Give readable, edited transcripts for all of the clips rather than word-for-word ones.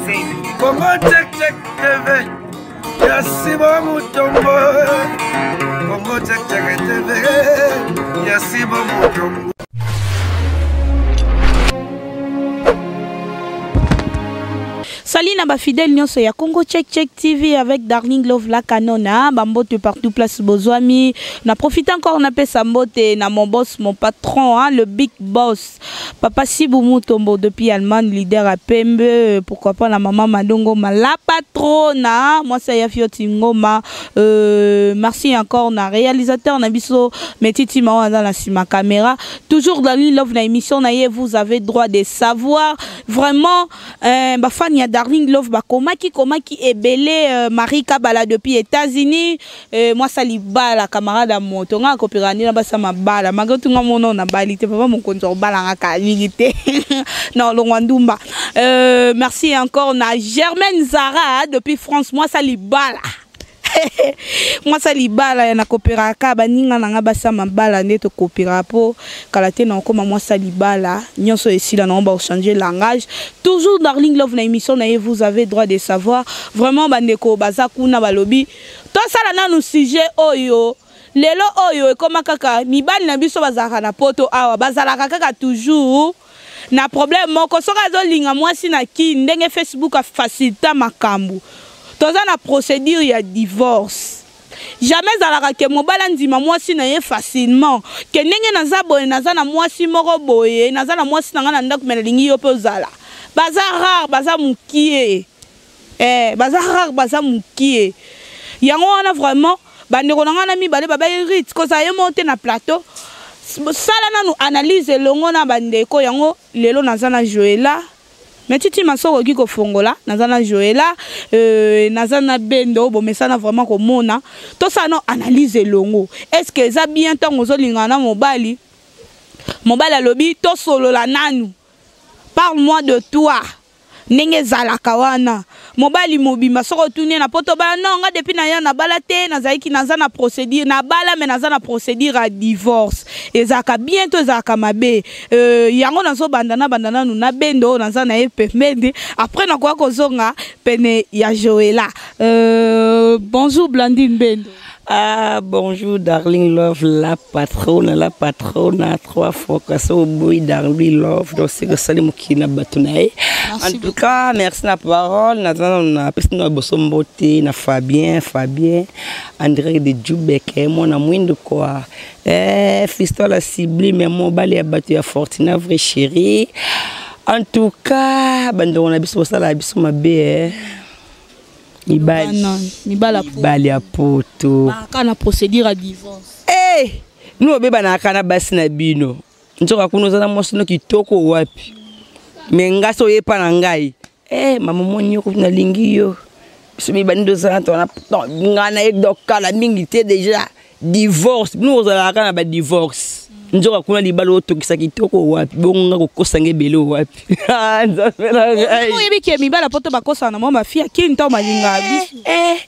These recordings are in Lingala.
Congo check check TV. Yasibo Mutombo. Congo check check TV. Yasibo Mutombo. Salut na ba fidèle nyonso ya Congo Check Check TV avec Darling Love la canona bambote partout place Bozwami na profite encore na pesa mbote na mon boss mon patron hein, le big boss Papa Sibou Mutombo depuis Allemagne leader à Pembe pourquoi pas la maman Madongo la patrona moi ça ya Fioti Ngoma merci encore na réalisateur na biso Metiti Mawa dans la sima caméra toujours Darling Love na émission na ye vous avez droit de savoir vraiment ba fan ya Darling Love bakomaki ebele Marie Kabala depuis États-Unis moi sali bala camarade à moto nga kopirani na basa mabala magotu nga mono na balite papa mon konzo bala nga kalite non longwandumba merci encore na Germaine Zara depuis France moi sali bala moi sali bala na kopera ka baninga na nga basa mabala ndeto kopera po kalate na koma moi sali bala nyonso esila na ba changer langage toujours Darling Love na émission na vous avez droit de savoir vraiment bandeko baza kuna balobi to sala na no sujet oyo lelo oyo ekoma kaka mibali na biso bazaka na poto awa bazalaka kaka toujours na problème moko soka zo linga mwasi na ki ndenge Facebook a facilita makambu toza na procédure ya divorce jamais alaka ke mobala ndima mwasi na ye facilement ke ndenge naza boye naza na mwasi moko boye naza na mwasi na nga na ndako mena lingi yo pe ozala baza rare baza mukie baza rare baza mukie yango wana vraiment bandeko na nga na mibale baba irite koza ye monte na plateau sala nanu analyse longo na bandeko yango lelo naza na Joëla Metiti Masoko kiko fongola nazana Joëla nazana Bendo bo mesana vraiment komona to ça non analyse longo est-ce que ça bien tant ozolingana mobali alobi to solo la nanu parle-moi de toi ndenge zalaka wana mobali mobimba soko tunie na poto ba non nga depuis na ya na balate na zaiki nazana procédure na bala mais nazana procédure à divorce ezaka bientôt ezaka mabe yango nazo bandana nu na Bendo nazana e pemende après na kwa kozonga pene ya Joëla bonjour Blandine Bendo. Ah, bonjour Darling Love, la patronne, trois fois que ça au bout Darling Love, donc c'est que ça les mokina batunae. En tout cas, merci la parole, na personne bosom beauté, na Fabien, André de Djoubek, moi na moins de quoi. Fiston la ciblé, mais mon balai a battu à Fortina, vrai chérie. En tout cas, bande on a biso ça la biso ma bé. Mibali ya poto. Kana procédure à divorce. Nous beba na kana basi na bino. Nzoka kuno za mosino kitoko wapi. Menga so yepa na ngai. Mama moni ko na lingi yo. Biso mibali ndo za to na ngana edokala mingi te déjà divorce. Nous za kana ba divorce. Njoka kuna libalo otokisa kitoko wapi bonga kokosa ngebelo wapi nzapela ngai no yebike mibala poto bakosa na mama fia kinto malinga biso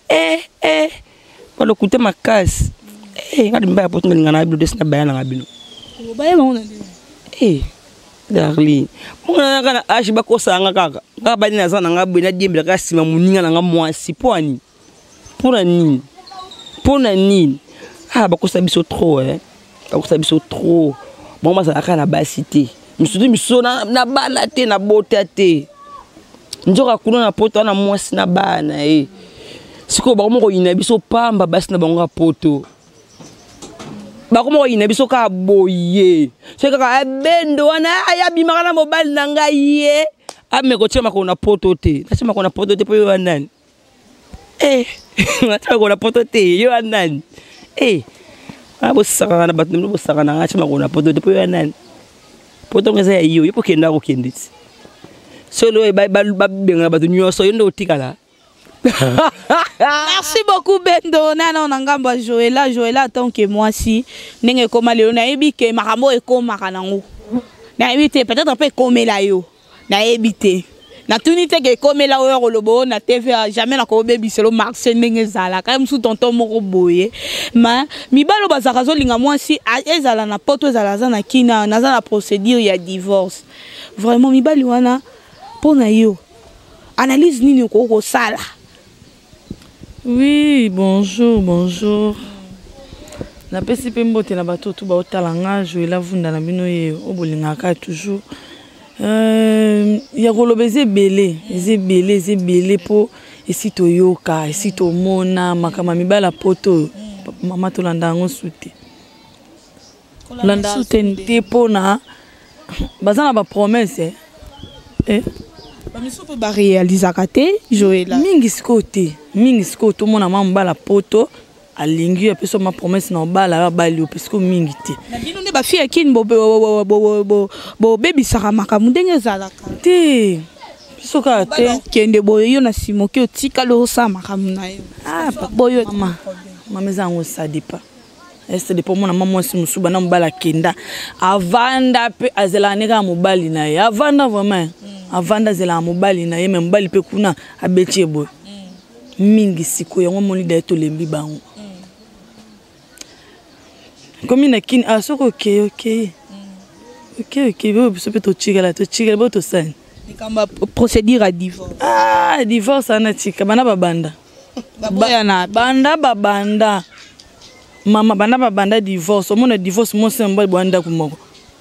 balo kute makasi ngadi mbaya poto ngalinga na bilo desina bayana ngabino baye mauna Darling mona kana ashi bakosa nga kaka ngaba dina zana ngabwe na diembela kasima muninga na ngamwasi poani pona nini bakosa biso trop ça biso trop bon moi ça a kana basité me suis dit miso na balate na botate njoka kuna na poto na mwasi na bana siko ba ko ina biso pamba basi na bango poto ba ko ina biso ka boye c'est ka Bendo wana ya bimaka na mobile na ngai ye ame ko chema ko na poto te na chema ko na poto te po yo nani na chema ko na poto te yo nani bosaka na bato bosaka na ngachi makona poto de poyo nani poto ngeza yo yipo kenda ko kenditi solo ba benga bato nyoso yo ndo tikala. Merci beaucoup Bendo nana na ngamba Joëla tant que moi si ndenge koma lelo na ebike makambo ekoma kanango na ebite peut-être peu komela yo na ebite na tunité ke komela oyo lobo na TV jamais na ko bebi selo Marcel ndenge zala quand même sous tonton moko boye ma mibalo bazaka zo linga mwasi ezala na poto ezala za na kina naza na procédure ya divorce vraiment mibali wana pona yo analyse nini ko sala. Oui, bonjour. Na pesi pe mbote na bato tout ba otalanga jouer la vunda na bino ye obolingaka toujours. Ya kolobeze belé po esi toyoka, esi tomona makama mibala poto mama to landa ngo sute. Landa sute pona bazana ba promesse bamiso pe ba réaliser kate Joël mingi skote mona mambala poto alingi ya peso ma promesse na bala bali pesko mingi te na bino nde ba fille kin bo baby saka makamu ndenge zalaka te peso ka te kende boyo yo na simoki otika lo sa makamu na yo boyo mama zango ça dépend est de pour mon maman si musuba na mbala kenda avanda pe azela neka mobali na ye avanda vraiment avanda zela mobali na ye me mbali pe kuna abetie boy mingi siko yango moni da to lembi bango comme na kin asoko ok bo so pe to chigala bo to sen ni kama procédure à divorce divorce ana chika bana babanda babanda mama banda divorce omona divorce mo semba bwanda kumoko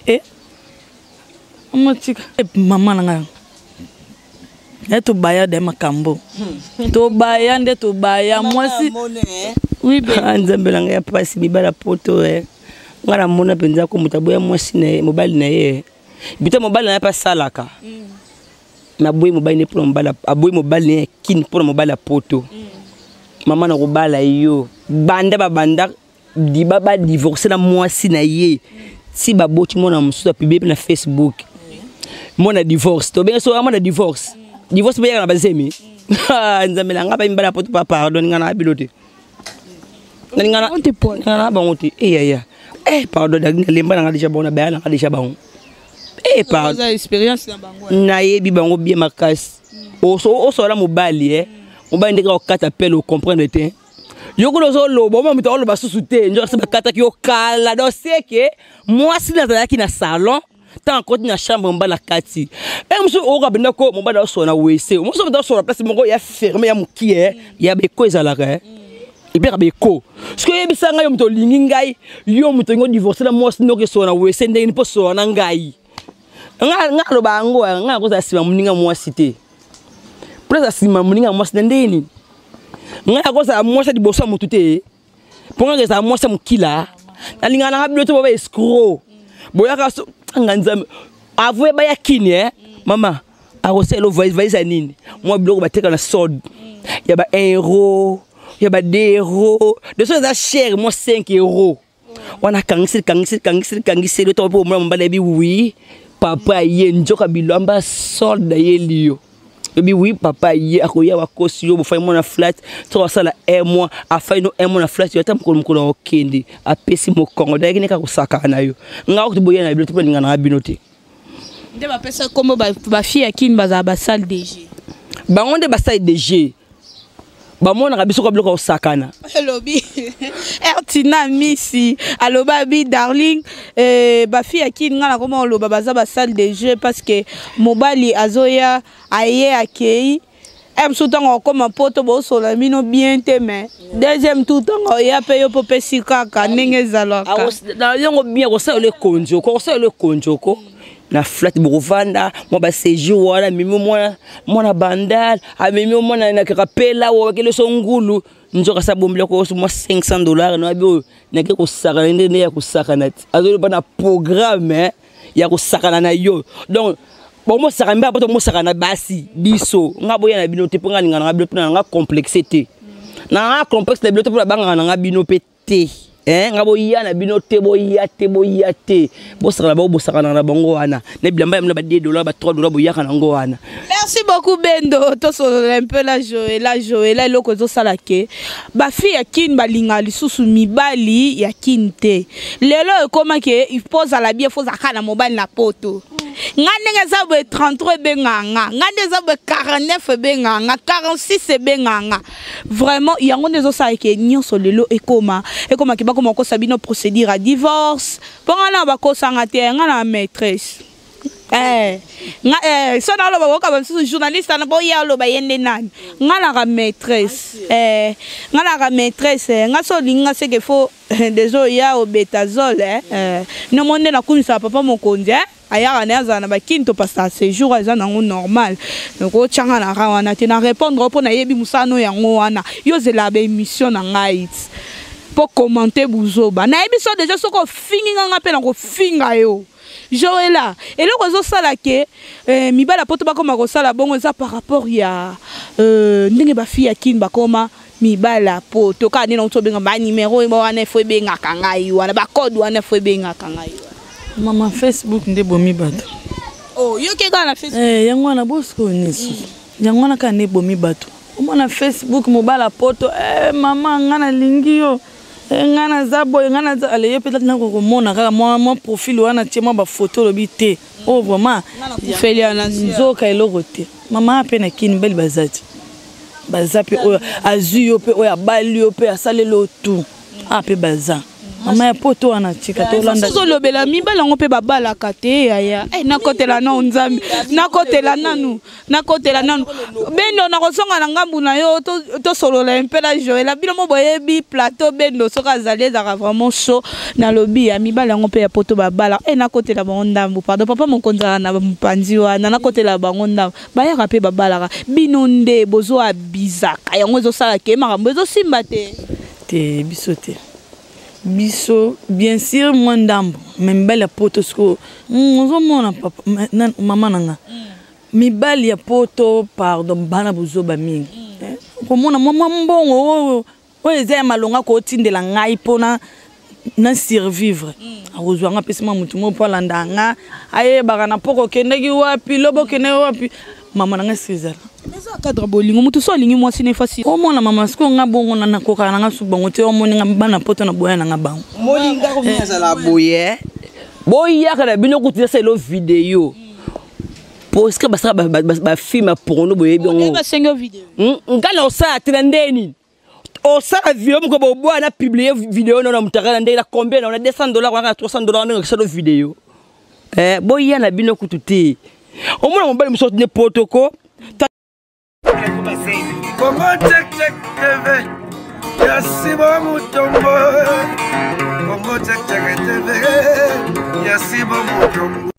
omotika mama nanga eto baya de makambo to baya nde to baya mwasi oui be anzambelanga ya pasi bibala poto ngara mona penza ko mutaboya mwasi ne mobile na ye bito mobile na pa salaka na boy mobile ne pour mobile aboy mobile ne kin pour mobile poto mama na ko bala yo banda di baba divorcer na mwasi na ye si baboti mona mususu publier na Facebook mona divorce to bien so mona divorce be na bazemi nzamela ngaba imbala poto pa pardon ngana bilote ngana bangote ya pardon da ngalemba na ngadisha bona ba na ngadisha bango pardon expérience na bango na ye bi bango bien makasi oso la mobali mobali ndeka okata appel au comprendre te yokolo zo lobo mo mito loba susu te njo se bakata ki okala do seke mwasi na zalaki na salon tant côté na chambre mbala kati muso oka benda ko mbala so na wese muso benda so na place mongo ya fermé ya mukie ya beko ezalaka ibeka beko sko yebisanga yo mito lingi ngai yo mito ngo divorcer na mwasi no ke so na wese ndenge ni po so na ngai nga lo bango nga ko za sima muninga mwasi te presa sima muninga mwasi ndeni nga ko sa mwasi di boso mutute ponga ke sa mwasi mukila nalinga na biloto baba escroc boya ka nganza avoué ba yakini mama akoselo voice nini moi biloko bateka na sod ya ba 1 euro ya ba 2 euros de so za cher moi 5 euros wana kangisi le to po mo mbala bi oui papa ye njoka bilamba solde ye liyo bi oui papa ye akoya wakosi yo bofai mona flat to sala 1 mois afai no 1 mois na flat yo tam ko okende apesi mo kongo dagi neka kusaka na yo nga ko boya na biloto ko ngana binote nde ba pesa comme ba fille akini baza ba salle DG bango nde ba salle DG ba mona ka biso ko biloko osakana lobi ertina misi aloba bi darling ba fille akini ngana comment loba baza ba salle DG parce que mobali azoya aye akei soutango comme poto bo sola mino bien te mais deuxième tout tango ya pe yo pope sikaka ndenge zalaka na yango bien ko sa le konjo ko na flat bovanda mo ba séjour wala mimi mona bandal a mimi mona na kapela wo kele songulu njoka sa bombele ko mo $500 no abi na ke ko saka ndene ya ko saka na azo bana programme ya ko saka na yo donc bon mo saka mba poto mo saka na basi biso ngabo ya na bino te ponga ninga na bino na complexité na complexe de bino te pour banga na bino pete ngabo ya na bino te boya te bo saka ba bo saka na bango wana ne bilamba ya ba $2 ba $3 boya kana ngo wana. Merci beaucoup Bendo to so un peu la Joël eloko zo salake ba fille ya kin balinga lisusu mibali ya kinte lelo ekoma ke il pose à la bien faut zakana mobile na poto ngandenge za be 33 benganga ngande za be 49 benganga 46 benganga vraiment yango nezo salake nyonso lelo ekoma ke ba koma ko sabino procédure à divorce pongana ba ko sanga te ngana maîtresse So na lo ba ka journaliste na boya lo ba yende nani nga na maîtresse nga na maîtresse nga so linga se que faut dezo ya obetazole no monde na kunisa papa mokonzi aya na za na ba kinto pasta séjour eza nango normal ko changa na rawana te na répondre po na yebi musano yango wana yo zela ba émission na ngai pour commenter buzoba na yebi so déjà soko finga nga pe na ko finga yo Joëlla et le réseau sala ke mibala poto ba koma ko sala bongo za par rapport ya ndenge ba fille akin ba koma mibala poto ka ni no to benga ba numéro ba wana fo benga kangai wana ba code wana fo benga kangai mama Facebook nde bomi bato oh yo ke ka na Facebook yango na bosko nisu yango na ka ne bomi bato omona Facebook mobala poto mama ngana lingi yo ngana zabo ngana za ale yo peut-être na ko mona kaka mon profil wana tie mo ba photo lo bité oh vraiment Félia na nzoka eloko te mama pe na kini beli bazati bazapi o azuyo pe o ya bali yo pe asalelo tout pe baza mama ya poto wana tika to landa so lobela mibala ngo pe babala kate ya na kotela na nzambi na kotela nanu bendo na kosonga na ngambu na yo to solola mpela Joëlla bino mo boyebi plateau bendo soka zali za vraiment chaud na lobi ya mibala ngo pe ya poto babala na kotela bango ndambu pardon papa mokonza na mpanzi wana na kotela bango ndambu bayaka pe babala bino nde bozo abizaka yango zo sala ke makambo zo simba te biso bien sûr moi ndambo même belle poto sko ozo mona papa mama nanga mibali ya poto pardon bana buzoba mingi ko mona mama mbongo o eza malonga ko tindela ngai pona na survivre azwanga pesima mutu mo pala ndanga aye bagana poko kendeki wapi lobo kene wapi mama nanga sizala eza cadre bolingo mutu so lingi mwasi ne facile o mona mama sko nga bongo na koka nanga subongo te o moni nga bana poto na boya nanga bango molinga ko visa la boye boya kana bino kutia selo video parce que ba film porno boye bongo ba sengo video ngala osa trendeni osa video mko bobo na publier video na mutaka ndela combien on a $200 on a $300 na selo video boya na bino kututi o mona mbali mso ne protocole Congo check check TV Yasibo Mutombo Congo check check TV Yasibo Mutombo